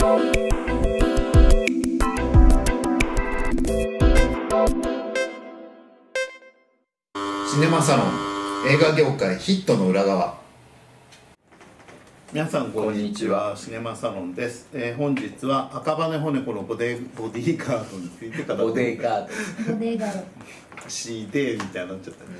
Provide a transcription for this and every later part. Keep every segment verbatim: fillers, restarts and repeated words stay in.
シネマサロン映画業界ヒットの裏側。 皆さんこんにちは、シネマサロンです。えー、本日は赤羽骨子のボディボディーガードについて語ってボディーガードボディーガードシーデー みたいになっちゃった、うん、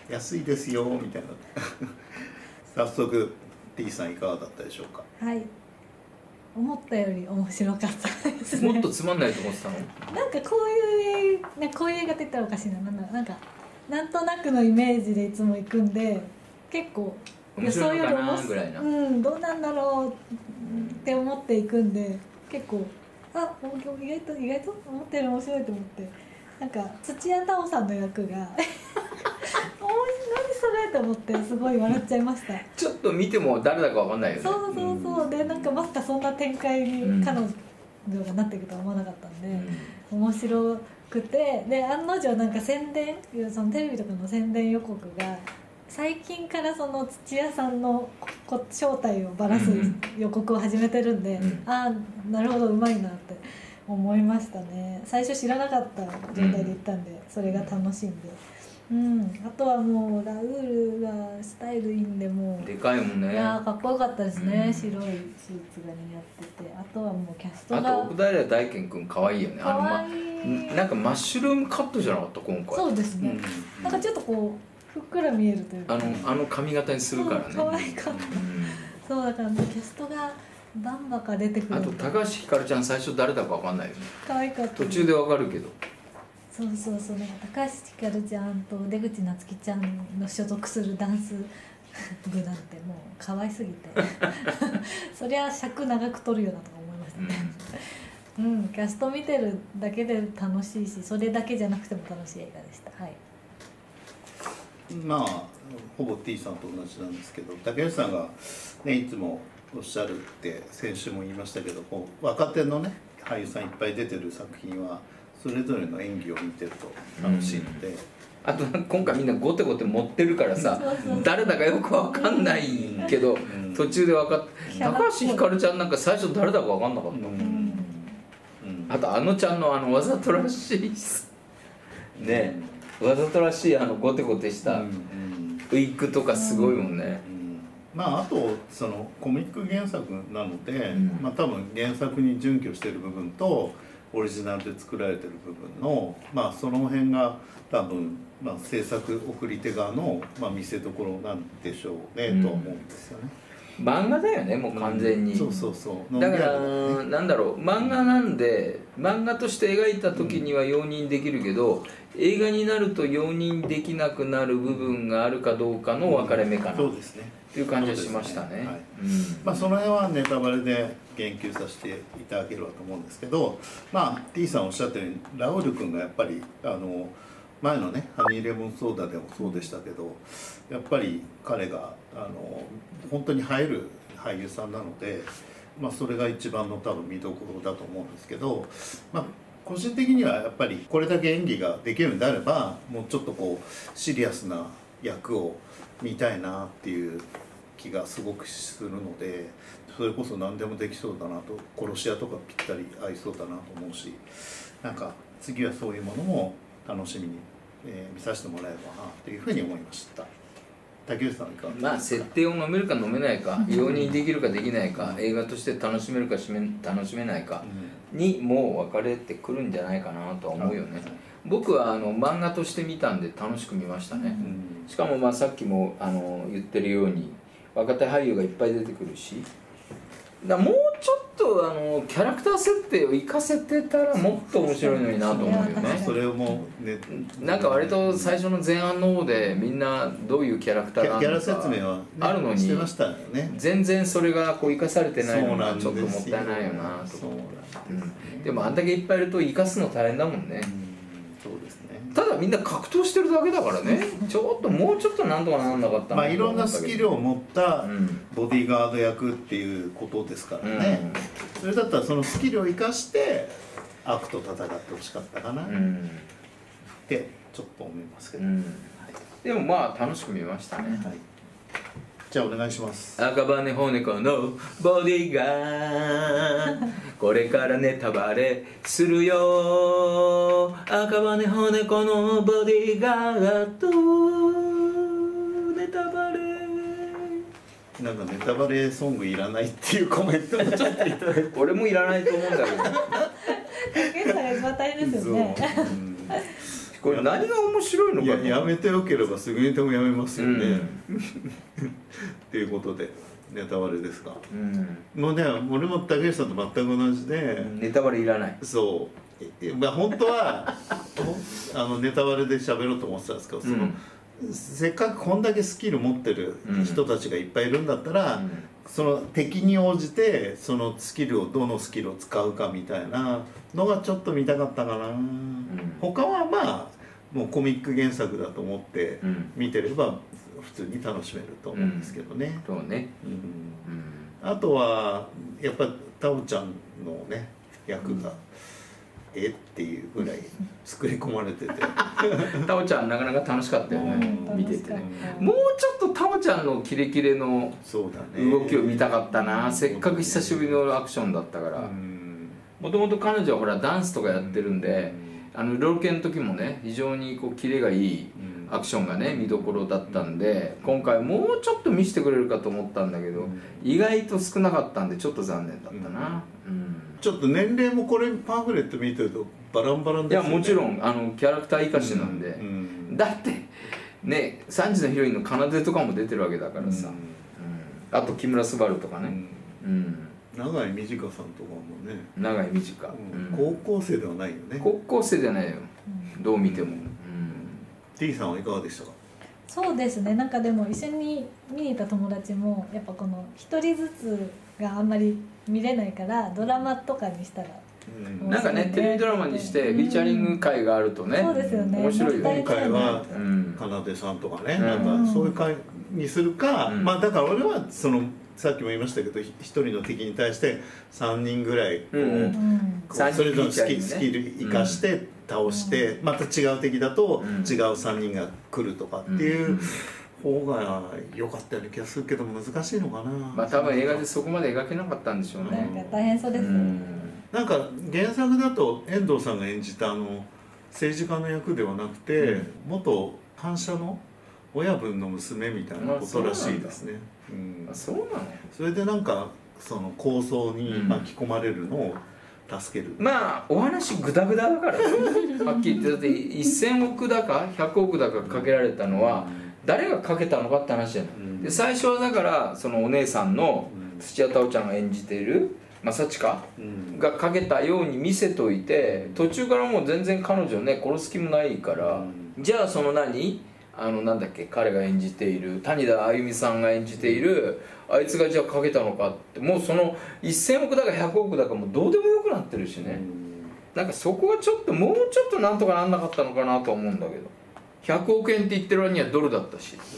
安いですよみたいな早速 T さんいかがだったでしょうか。 はい、思ったより面白かったですね。 もっとつまんないと思ってたの。 なんかこういうなんかこういう映画って言ったらおかしいな、なんだなんかなんとなくのイメージでいつも行くんで、結構面白いのかなぐらいな、 うんどうなんだろうって思っていくんで、結構あ意外と意外と思ったより面白いと思って、なんか土屋太鳳さんの役が何それと思ってすごい笑っちゃいました。 ちょっと見ても誰だかわかんないよね。 そうそうそう、でなんかまさかそんな展開に彼女がなっていくとは思わなかったんで、うん、面白くて、で案の定なんか宣伝、そのテレビとかの宣伝予告が最近からその土屋さんの正体をばらす予告を始めてるんで、うん、ああなるほどうまいなって思いましたね。最初知らなかった状態で行ったんで、うん、それが楽しいんで、うん、あとはもうラウールがスタイルいいんで、もうでかいもんね。 いやかっこよかったですね、うん、白いスーツが似合ってて、あとはもうキャストが、 あと奥平大賢君可愛いよね。 可愛い、 あの、ま、なんかマッシュルームカットじゃなかった今回。 そうですね、うん、なんかちょっとこうふっくら見えるというか、 あのあの髪型にするからね。 可愛かった、うん、そうだからキャストがバンバカ出てくる。 あと高橋ひかるちゃん最初誰だか分かんないよね。 可愛かった。 途中で分かるけど。 そうそうそう、なんか高橋ひかるちゃんと出口夏希ちゃんの所属するダンス部なんてもう可愛すぎてそりゃ尺長く撮るよなとか思いましたね。うん、うん、キャスト見てるだけで楽しいし、それだけじゃなくても楽しい映画でした。はい。 まあほぼ T さんと同じなんですけど、竹内さんがねいつもおっしゃるって先週も言いましたけど、こう若手のね俳優さんいっぱい出てる作品はそれぞれの演技を見てると楽しいので、うん、 あと今回みんなゴテゴテ持ってるからさ誰だかよく分かんないけど、うん、途中で分かって、高橋ひかるちゃんなんか最初誰だか分かんなかった、うんうん、あとあのちゃんのあのわざとらしいね、わざとらしいあのゴテゴテしたウィッグとかすごいもんね、うんうん、 まああとそのコミック原作なので、うん、まあ多分原作に準拠してる部分とオリジナルで作られてる部分の、まあその辺が多分、まあ、制作送り手側の、まあ、見せどころなんでしょうね、うん、とは思うんですよね。 漫画だよねもう完全に、うん、 そうそうそう、 だから、ね、なんだろう、漫画なんで漫画として描いた時には容認できるけど、うん、映画になると容認できなくなる部分があるかどうかの分かれ目かな、うん、 そうですねっていう感じがしましたね。 はい、うん、まあその辺はネタバレで言及させていただければと思うんですけど、まあ T さんおっしゃったようにラウール君がやっぱりあの前のね「ハニーレモンソーダ」でもそうでしたけど、やっぱり彼があの本当に映える俳優さんなので、まあ、それが一番の多分見どころだと思うんですけど、まあ個人的にはやっぱりこれだけ演技ができるんであればもうちょっとこうシリアスな役を見たいなっていう気がすごくするので、それこそ何でもできそうだなと、殺し屋とかぴったり合いそうだなと思うし、なんか次はそういうものも楽しみに、えー、見させてもらえればなというふうに思いました。竹内さんいかがですか。 まあ設定を飲めるか飲めないか、容認できるかできないか、映画として楽しめるかしめ楽しめないかにもう分かれてくるんじゃないかなとは思うよね。僕はあの漫画として見たんで楽しく見ましたね。しかもまあさっきもあの言ってるように若手俳優がいっぱい出てくるし、だもうちょっとあのキャラクター設定を生かせてたらもっと面白いのになと思うよね。 それをもうね、 なんか割と最初の前半の方でみんなどういうキャラクターなのかキャラ説明は、ね、 あるのにしてましたよね。 全然それがこう生かされてないのがちょっともったいないよなと。 そうなんですね、 うん、でもあんだけいっぱいいると生かすの大変だもんね。 そうですね。 ただみんな格闘してるだけだからねちょっともうちょっとなんとかなんなかったな。 まあいろんなスキルを持ったボディーガード役っていうことですからね、うん、それだったらそのスキルを生かして悪と戦ってほしかったかな、うん、ってちょっと思いますけど、うん、はい、 でもまあ楽しく見ましたね、はい、 じゃあお願いします。 赤羽骨子のボディーガーこれからネタバレするよ赤羽骨子のボディーガードネタバレなんかネタバレソングいらないっていうコメントもちょっといただいて俺もいらないと思うんだけど竹内さんが一番大変ですよね。 これ何が面白いのかいややめてよければすぐにでもやめますよね、 うんっていうことでネタバレですか、 うんもうね俺も竹内さんと全く同じで、 ネタバレいらないそうえまあ本当はあのネタバレで喋ろうと思ってたんですけど、その、 うんせっかくこんだけスキル持ってる人たちがいっぱいいるんだったら、 うんその敵に応じてそのスキルをどのスキルを使うかみたいなのがちょっと見たかったかな、 ん他はまあもうコミック原作だと思ってうん見てれば普通に楽しめると思うんですけどね、 そうねうんうんあとはやっぱタオちゃんのね役が、えっていうぐらい作り込まれててタオちゃんなかなか楽しかったよねうん見ててね楽しかったもうちょっとタオちゃんのキレキレのそうだね動きを見たかったな、せっかく久しぶりのアクションだったからうんもともと彼女はほらダンスとかやってるんであのロール系の時もね非常にこうキレがいいうんアクションがね見どころだったんで今回もうちょっと見せてくれるかと思ったんだけど意外と少なかったんでちょっと残念だったな、うんちょっと年齢もこれパンフレット見てるとバランバランいやですよねもちろんあのキャラクター生かしなんで、 うんだってねさんじのヒロインの奏とかも出てるわけだからさ、 うんうんあと木村昴とかね、 うんうん、 永井美智香さんとかもね、 長井美智香、 うんうん高校生ではないよね。 高校生じゃないよどう見ても、 うんうん T さんはいかがでしたか。 そうですね。なんかでも一緒に見に行った友達もやっぱこの一人ずつがあんまり見れないからドラマとかにしたらうんなんかねテレビドラマにしてフィーチャリング会があるとね、 そうですよね。 面白いよね今回はうんかなでさんとかね、 うんなんかそういう会にするか、 うんまあだから俺はそのさっきも言いましたけどひ一人の敵に対してさんにんぐらいこう、 うんうんうんこう三人それぞれのスキ,、 フィーチャリングねスキル生かして倒して、また違う敵だとうん違うさんにんが来るとかっていう方が良かったような気がするけど難しいのかな。 まあ多分映画でそこまで描けなかったんでしょうなんねか大変そうですよね。 うんなんか原作だと遠藤さんが演じたあの政治家の役ではなくて、 うん元反社の親分の娘みたいなことらしいですね。うんあそうなのそれでなんかその構想に巻き込まれるのを助ける。 まあお話グダグダだからはっきり言ってだってせんおくだかひゃくおくだかかけられたのは誰がかけたのかって話じゃない、 うんで最初はだからそのお姉さんのうん土屋太鳳ちゃんが演じている正親うんがかけたように見せといて途中からもう全然彼女ね殺す気もないから、じゃあその何あのなんだっけ彼が演じている谷田あゆみさんが演じているあいつがじゃあかけたのかってもうそのせんおくだかひゃくおくだかもうどうでもよくなってるしね、なんかそこはちょっともうちょっとなんとかなんなかったのかなと思うんだけどひゃくおくえんって言ってる割にはドルだったし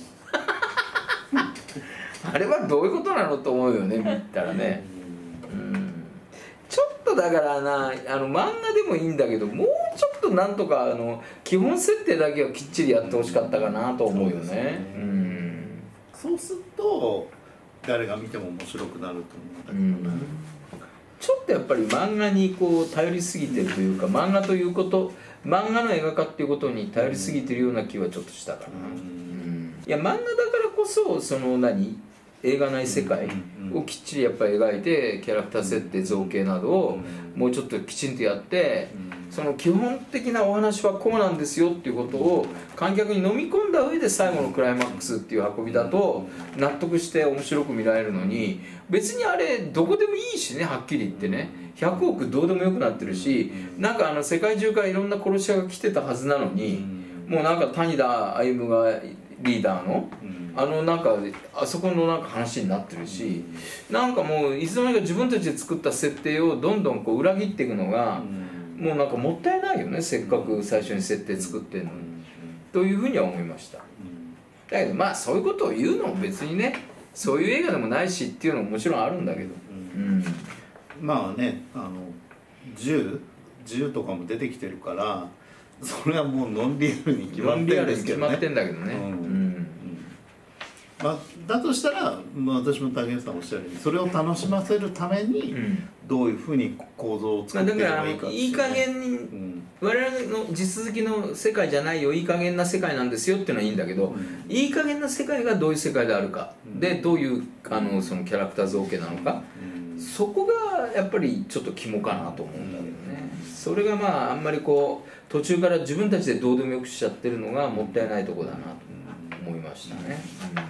あれはどういうことなのと思うよね見たらね、うんちょっとだからなあの漫画でもいいんだけどもうちょっとなんとかあの基本設定だけはきっちりやってほしかったかなと思うよね。 そうですねうんそうすると誰が見ても面白くなると思うんだけどね。 ちょっとやっぱり漫画にこう頼りすぎてるというか漫画ということ漫画の映画化っていうことに頼りすぎてるような気はちょっとしたかな、うんいや漫画だからこそその何映画内世界をきっちりやっぱり描いてキャラクター設定造形などをもうちょっときちんとやってその基本的なお話はこうなんですよっていうことを観客に飲み込んだ上で最後のクライマックスっていう運びだと納得して面白く見られるのに別にあれどこでもいいしねはっきり言ってねひゃくおくどうでもよくなってるしなんかあの世界中からいろんな殺し屋が来てたはずなのにもうなんか谷田歩夢がリーダーのあのなんかあそこのなんか話になってるしなんかもういつの間にか自分たちで作った設定をどんどんこう裏切っていくのがもうなんかもったいないよねせっかく最初に設定作ってんのにというふうには思いましただけどまあそういうことを言うのも別にねそういう映画でもないしっていうのももちろんあるんだけどうんまあねあの銃銃とかも出てきてるからそれはもうノンリアルに決まってるんですけどね。 ノンリアルに決まってんだけどねうんうんまあ、だとしたら、まあ、私も竹内さんおっしゃるようにそれを楽しませるためにどういうふうに構造を作っていけばいいかっていうね、 いい加減に、うん、我々の地続きの世界じゃないよ、いい加減な世界なんですよっていうのはいいんだけど、うん、いい加減な世界がどういう世界であるか、うん、でどういうあのそのキャラクター造形なのか、うん、そこがやっぱりちょっと肝かなと思うんだけどね、うん、それがまああんまりこう途中から自分たちでどうでもよくしちゃってるのがもったいないところだなと思いましたね、うん、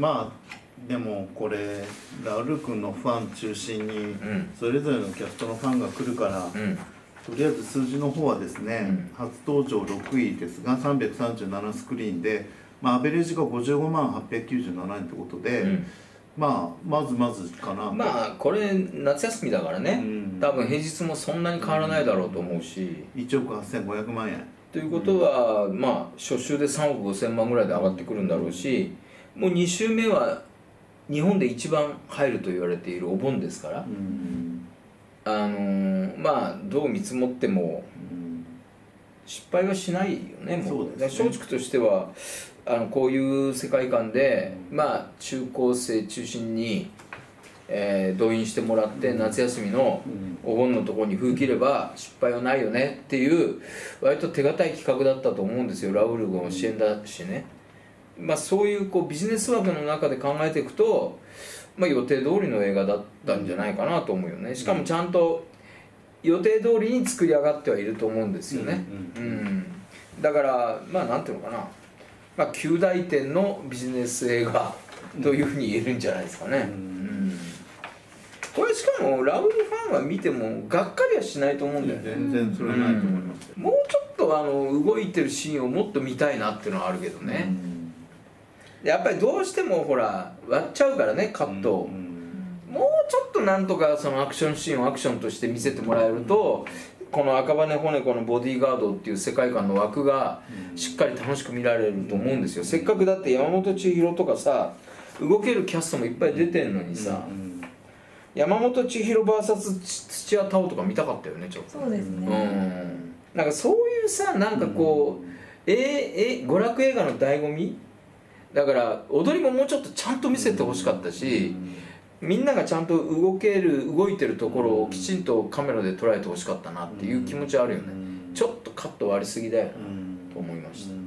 まあでもこれラウル君のファン中心にそれぞれのキャストのファンが来るから、うん、とりあえず数字の方はですね、うん、初登場ろくいですがさんびゃくさんじゅうななスクリーンで、まあ、アベレージがごじゅうごまんはっぴゃくきゅうじゅうななえんということで、うん、まあまずまずかな。 まあこれ夏休みだからね、うん、多分平日もそんなに変わらないだろうと思うし、 いちおくはっせんごひゃくまんえんということは、うん、まあ初週でさんおくごせんまんぐらいで上がってくるんだろうし、もうに週目は日本で一番入ると言われているお盆ですから、うん、あのー、まあどう見積もっても失敗はしないよね。もう松竹としてはあのこういう世界観で、うん、まあ中高生中心に、えー、動員してもらって、うん、夏休みのお盆のところに封切れば失敗はないよねっていう割と手堅い企画だったと思うんですよ。ラウール君の支援だしね、まあ、そういうこうビジネス枠の中で考えていくと、まあ、予定通りの映画だったんじゃないかなと思うよね。しかもちゃんと予定通りに作り上がってはいると思うんですよね、うんうんうん、だからまあなんていうのかな、まあ、及第点のビジネス映画というふうに言えるんじゃないですかね、うんうん、これしかもラウールファンは見てもがっかりはしないと思うんだよね。 全然それはないと思います、 うん、もうちょっとあの動いてるシーンをもっと見たいなっていうのはあるけどね、うんやっぱりどうしてもほら割っちゃうからねカットを、うんうん、もうちょっとなんとかそのアクションシーンをアクションとして見せてもらえると、うん、この赤羽骨子のボディーガードっていう世界観の枠がしっかり楽しく見られると思うんですよ。せっかくだって山本千尋とかさ動けるキャストもいっぱい出てんのにさ、うんうん、山本千尋 ブイエス 土屋太鳳とか見たかったよねちょっと。 そうですね、 うん、なんかそういうさなんかこう、うん、ええ娯楽映画の醍醐味だから踊りももうちょっとちゃんと見せてほしかったし、みんながちゃんと動ける動いてるところをきちんとカメラで捉えてほしかったなっていう気持ちはあるよね。ちょっとカット割りすぎだよなと思いました、うん、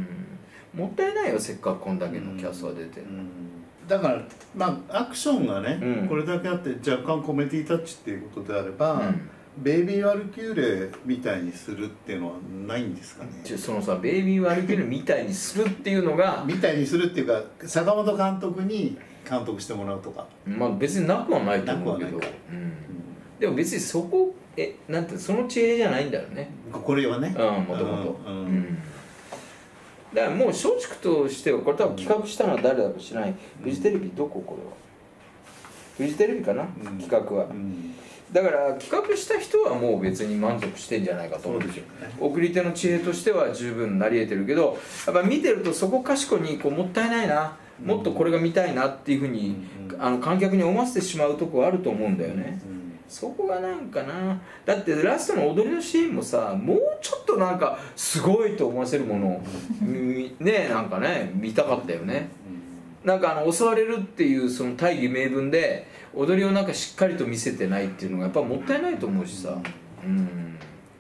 もったいないよせっかくこんだけのキャストが出てる、うん、 だからまあアクションがね、うん、これだけあって若干コメディタッチっていうことであれば、うんベイビー・ワルキューレみたいにするっていうのはないんですかね。 そのさベイビー・ワルキューレみたいにするっていうのがみたいにするっていうか坂本監督に監督してもらうとかまあ別になくはないと思うけど、うん、でも別にそこえなんてその知恵じゃないんだよねこれはねもともとだからもう松竹としてはこれ多分企画したのは誰だか知らない、うん、フジテレビどここれはフジテレビかな、うん、企画は、うんだから企画した人はもう別に満足してんじゃないかと思うんですよ、ね、送り手の知恵としては十分なり得てるけどやっぱ見てるとそこかしこにこうもったいないなもっとこれが見たいなっていうふうに、うん、あの観客に思わせてしまうとこあると思うんだよね、うん、そこがなんかなだってラストの踊りのシーンもさもうちょっとなんかすごいと思わせるものをねなんかね見たかったよねなんかあの襲われるっていうその大義名分で踊りをなんかしっかりと見せてないっていうのがやっぱもったいないと思うしさ、うん、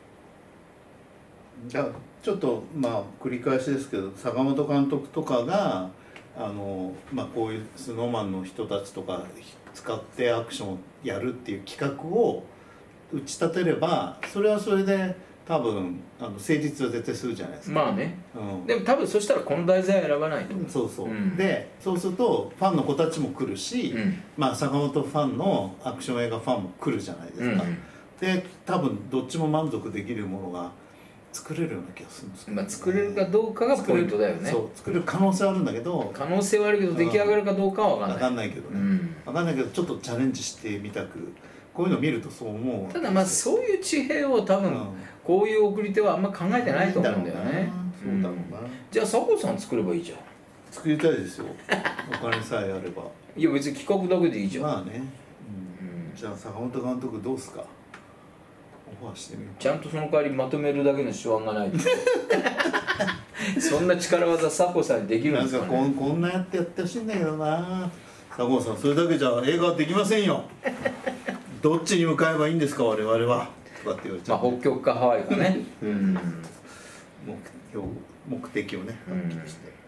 じゃあちょっとまあ繰り返しですけど坂本監督とかがあの、まあ、こういうスノーマンの人たちとか使ってアクションをやるっていう企画を打ち立てればそれはそれで多分あの成立は絶対するじゃないですか。 まあね、うん、でも多分そしたらこの題材は選ばないと、うん、 そうそう、うん、でそうするとファンの子たちも来るし、うん、まあ坂本ファンのアクション映画ファンも来るじゃないですか、うん、で多分どっちも満足できるものが作れるような気がするんですけど、ね、 まあ、作れるかどうかがポイントだよね。 そう作れる可能性はあるんだけど可能性はあるけど出来上がるかどうかは分かんない、 分かんないけどね、うん、分かんないけどちょっとチャレンジしてみたくこういうのを見るとそう思う。 ただまあそういう地平を多分、うんこういう送り手はあんま考えてないと思うんだよね。 そうだろうな、うん、 じゃあ佐藤さん作ればいいじゃん。 作りたいですよお金さえあれば。 いや別に企画だけでいいじゃん。 まあね、うんうん、じゃあ坂本監督どうすかオファーしてみよう。 ちゃんとその代わりまとめるだけの手腕がないとそんな力技佐保さんにできるんなんかですかね。 こんこんなやってやってほしいんだけどな。佐合さんそれだけじゃ映画はできませんよ。どっちに向かえばいいんですか我々はとかって言われちゃう、 まあ北極かハワイかね。うん目標目的をねはっきりして、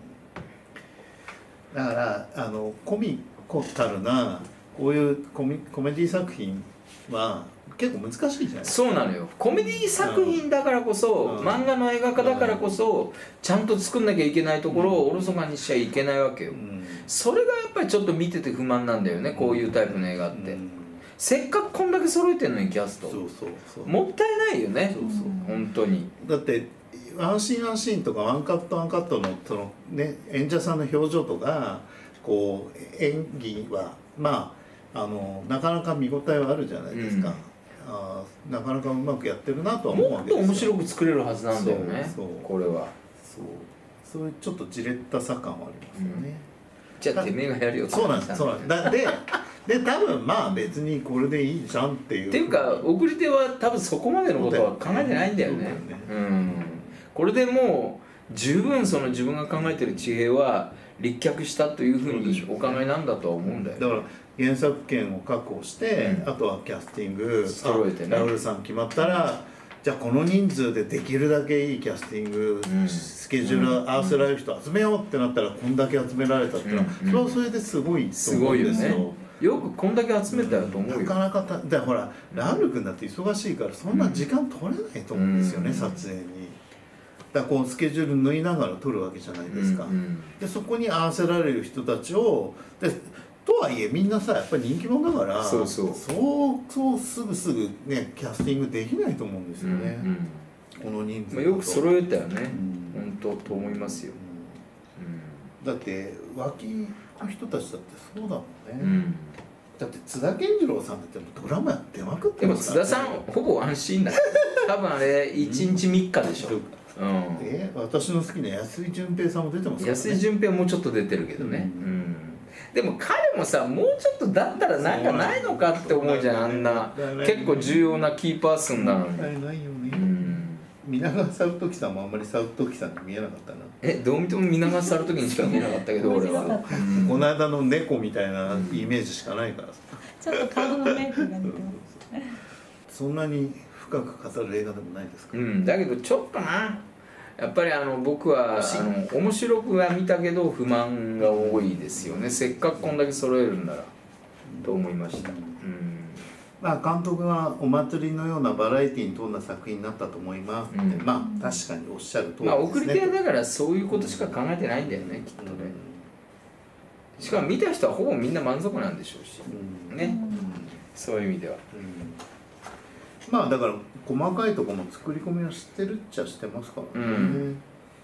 うん、だからあのコミコタルなこういうコミコメディ作品は結構難しいじゃないですか。 そうなのよ。コメディ作品だからこそ、 うん漫画の映画化だからこそ、ちゃんと作んなきゃいけないところをおろそかにしちゃいけないわけよ。 うん、 それがやっぱりちょっと見てて不満なんだよね、こういうタイプの映画って。 うん、 せっかくこんだけ揃えてんのにキャスト。 そうそうそう。 もったいないよね。 そうそう。 本当に。 だってワンシーンワンシーンとかワンカットワンカットのそのね演者さんの表情とかこう演技はまああのなかなか見応えはあるじゃないですか。うん、あなかなかうまくやってるなとは思うわけですよ。 もっと面白く作れるはずなんだよね。 そうそうこれは。 そうそういうちょっとじれったさ感はありますよね。うん、 じゃあてめえがやるよ。 そうなんです。そうなんです。だでで多分まあ別にこれでいいじゃんっていう。 っていうか送り手は多分そこまでのことは考えてないんだよね。うん。これでもう十分その自分が考えてる地平は立脚したというふうにお考えなんだとは思うんだよ。 だから原作権を確保して、うん、あとはキャスティング揃えてね。 ラウルさん決まったら、じゃあこの人数でできるだけいいキャスティング、うん、スケジュール合わせられる人集めようってなったらこんだけ集められたっていうのは、うん、それはそれですごいと思うんですよ。すごいよね。よくこんだけ集めたよと思うよ。 なかなかただからほらラウル君だって忙しいからそんな時間取れないと思うんですよね、うん、撮影に。だからこうスケジュール縫いながら撮るわけじゃないですか。うんうん、でそこに合わせられる人たちをでとはいえみんなさやっぱり人気者だからそうそうそうそうすぐすぐねキャスティングできないと思うんですよね、うんうん、この人数まあよく揃えたよね、うん、本当と思いますよ、 うんうん、だって脇の人たちだってそうだもんね、 うん、 だって津田健次郎さんだってドラマやってまくってますから、ね、でも津田さんほぼ安心だ多分あれいちにちみっかでしょ、うんうん、え私の好きな安井純平さんも出てますからね。 安井純平もうちょっと出てるけどね、うんうん、でも彼もさもうちょっとだったらなんかないのかって思うじゃん。あんな結構重要なキーパーソンなのに。 ないないよね、うん、皆川猿時さんもあんまり猿時さんに見えなかったな。 えどう見ても皆川猿時にしか見えなかったけど俺は、 うん、この間の猫みたいなイメージしかないからさ、ちょっと顔のメイクが似てますそんなに深く語る映画でもないですか、 うん、だけどちょっとなやっぱりあの僕はあの面白くは見たけど不満が多いですよね。せっかくこんだけ揃えるんなら、うん、と思いました、うん、 まあ監督はお祭りのようなバラエティに富んだ作品になったと思いますって、うん、まあ確かにおっしゃる通りですね。 まあ送り手だからそういうことしか考えてないんだよねきっとね、うん、しかも見た人はほぼみんな満足なんでしょうし、うん、ね、うん、そういう意味では、 うん、まあだから細かいところの作り込みを知ってるっちゃ知ってますからね、うんうん、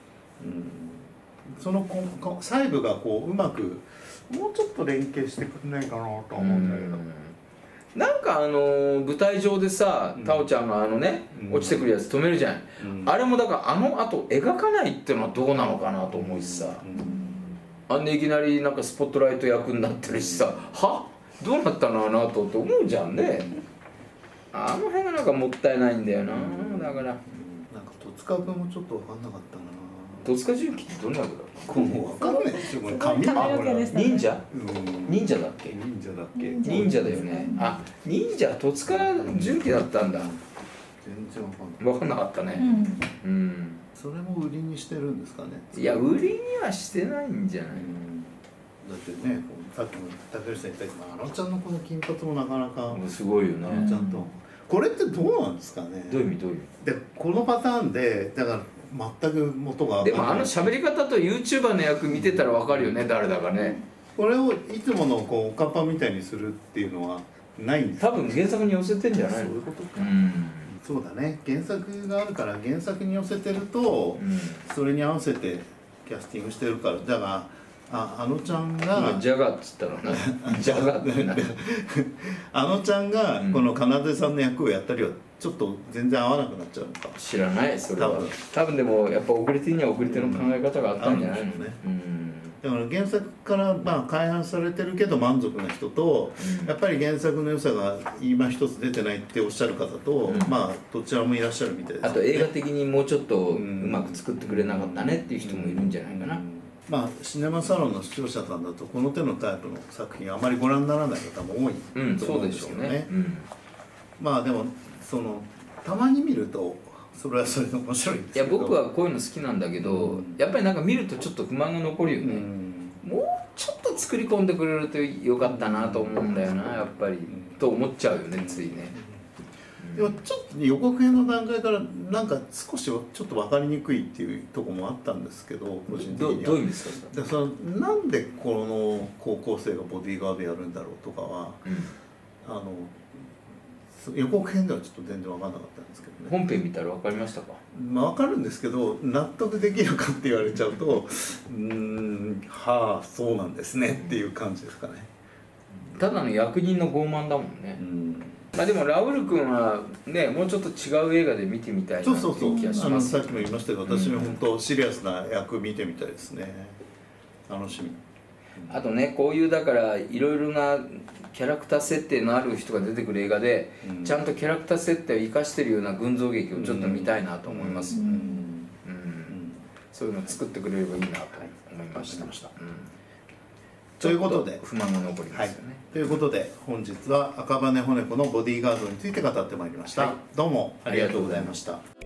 そのここ細部がこううまくもうちょっと連携してくれないかなと思うんだけど、うん、 なんかあのー、舞台上でさタオちゃんがあのね、うん、落ちてくるやつ止めるじゃん、うん、あれもだからあのあと描かないっていうのはどうなのかなと思うしさ、うん、あんでいきなりなんかスポットライト役になってるしさ、はどうなったのあのあとって思うじゃんね。あの辺がなんかもったいないんだよな、だから、うん、なんか戸塚君もちょっと分かんなかったな。 戸塚純喜ってどんな役だった？ もう分かんないですよこれ髪が忍者、うん、忍者だっけ？ 忍者だっけ？ 忍者だよね。あ、忍者戸塚純喜だったんだ。 全然分かんない。 分かんなかったね、うん、うん、 それも売りにしてるんですかね。 いや売りにはしてないんじゃない、うん、 だってねさっきも竹内さん言ったけどあのちゃんのこの金髪もなかなかすごいよね。 あのちゃんとこれってどうなんですかね。 どういう意味どういう意味でこのパターンでだから全く元がでもあの喋り方と YouTuber の役見てたら分かるよね誰だかね。 これをいつものこうおかっぱみたいにするっていうのはないんですか。 多分原作に寄せてんじゃないの。 そういうことか、 うん、そうだね原作があるから原作に寄せてると、うん、それに合わせてキャスティングしてるからだがああのちゃんがジャガーっつったらなジャガーってなあのちゃんがこのかなでさんの役をやったりはちょっと全然合わなくなっちゃうのか知らないそれは多分多分でもやっぱ遅れてには遅れての考え方があったんじゃないのね、うん、 だから原作からまあ改版されてるけど満足な人と、 うんやっぱり原作の良さが今一つ出てないっておっしゃる方と、 うんまあどちらもいらっしゃるみたいです、ね、 あと映画的にもうちょっとうまく作ってくれなかったねっていう人もいるんじゃないかな。 まあシネマサロンの視聴者さんだとこの手のタイプの作品あまりご覧にならない方も多いうん、 とそうで思うんですけどね。 しょうね。うんまあでもそのたまに見るとそれはそれで面白いんですけど、 いや僕はこういうの好きなんだけど、 うんやっぱりなんか見るとちょっと不満が残るようね、 んもうちょっと作り込んでくれるとよかったなと思うんだよなやっぱり、と思っちゃうよねついね。 でもちょっと予告編の段階からなんか少しちょっと分かりにくいっていうところもあったんですけど個人的どにはどういう意味ですかそれ。 でそのなんでこの高校生がボディーガードやるんだろうとかはあの予告編ではちょっと全然分かんなかったんですけどね。 本編見たら分かりましたか。 まあ分かるんですけど納得できるかって言われちゃうとうーんはあそうなんですねっていう感じですかね。 ただの役人の傲慢だもんね、 うんまあでもラウール君はねもうちょっと違う映画で見てみたいなってそうそうそういう気がしあますよのさっきも言いましたけど私も本当シリアスな役見てみたいですね。楽しみ。 あとねこういうだからいろいろなキャラクター設定のある人が出てくる映画で、 うんちゃんとキャラクター設定を生かしてるような群像劇をちょっと見たいなと思います、うんうんうんそういうのを作ってくれればいいなと思いました、うん、 ということでちょっ不満が残りまはいすよね、 ということで本日は赤羽骨子のボディーガードについて語ってまいりました、 はいどうもありがとうございました。